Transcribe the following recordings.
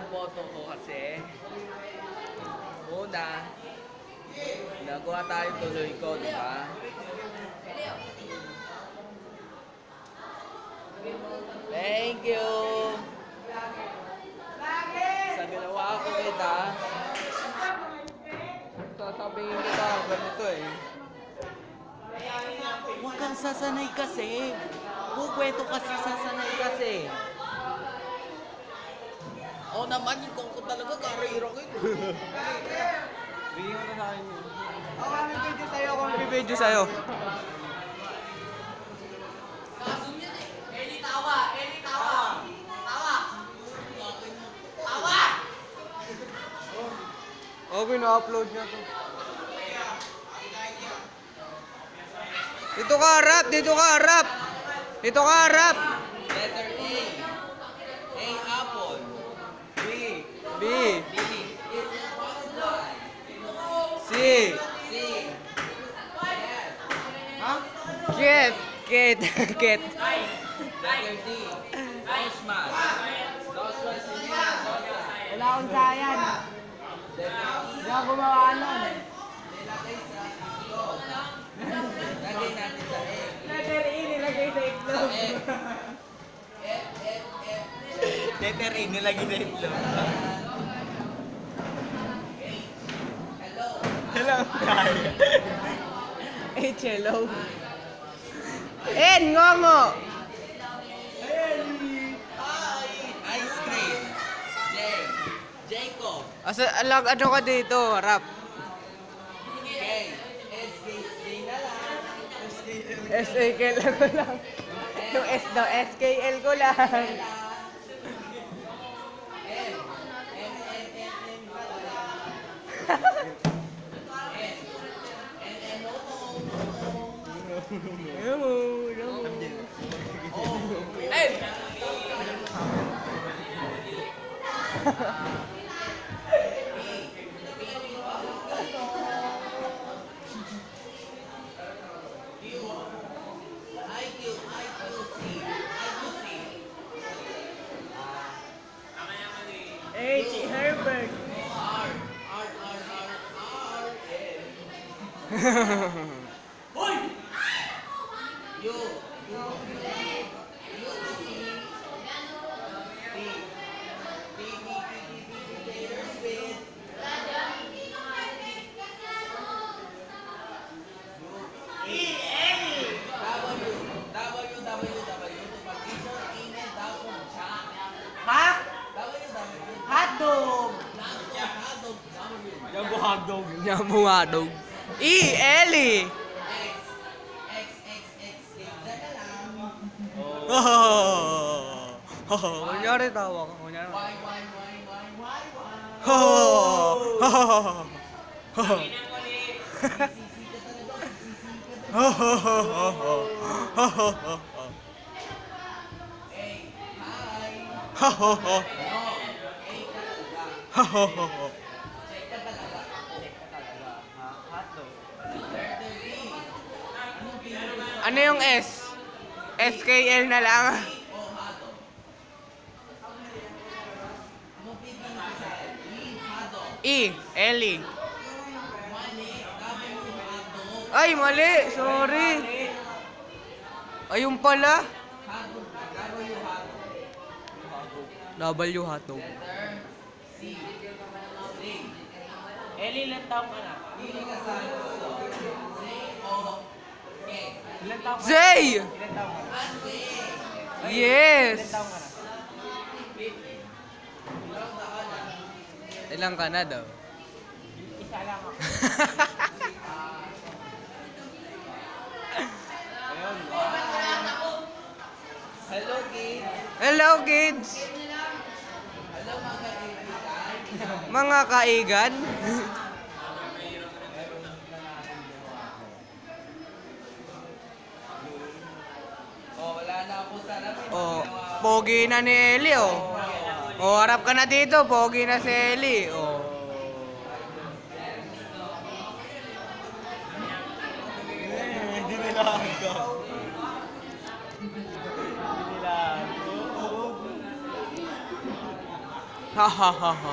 photo ko kasi una, nagawa tayo tuloy ko, di ba? Thank you! Sa ginawa ko kita, sasabihin kita, ganito eh. Huwag kang sasanay kasi. Kukwento kasi sasanay kasi. Oo naman, yung kongko talaga, karira ko yun. Bigyan mo na sa akin yun. Ako may video sa'yo, ako may video sa'yo. Kasum yan eh. Eli, tawa! Eli, tawa! Tawa! Tawa! Okay, na-upload niya to. Dito ka harap! Dito ka harap! Dito ka harap! Letter A. A, apple. B. B. B. Is butterfly. C. C. Cat. Cat. Cat. Letter D. Postman. Postman si Nina. Wala akong sayan. Hindi ako gumawa nun. Nilagay sa itlog. Lagay natin sa E. Letter E nilagay sa itlog. F. F, F, F. Letter E nilagay sa itlog. Hello. Hello. H, hello. N, ngongo. Ice cream. J. Jacob. Asa, ano ka dito? Harap. K. S, K, J na lang. SKL ko lang. Yung S daw, SKL ko lang. M. M, M, M, M pala. Hey! H, Herbert. Hoy! You. Ha? Hotdog. Hotdog. Yamuhadog. E, Ellie. Kunyari tawa ka. Kunyari. Ano yung S? SKL na lang. E, Ellie. Ay, mali. Sorry. Ayun pala. W hotdog. Eli, ilan taong ka na? Ilan taong Zay! Ilan taong ka na? Yes! Ilan taong ka na? Ilang ka na daw? Isa lang ako. Hello, kids. Hello, kids! Hello, mga kaibigan. Mga kaigan. Oh, wala na ako sa lamin. Oh, pogi na ni Ellie, oh. Oh, harap ka na dito, pogi na si Ellie. Oh. Hindi nila ako. Hindi nila ako. Ha ha ha ha.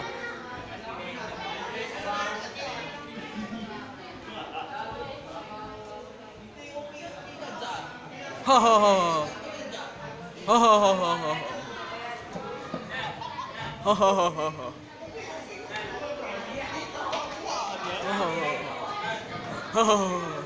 Ha ha ha ha. Ha ha ha ha ha. Ha ha ha ha ha. Ha ha ha ha.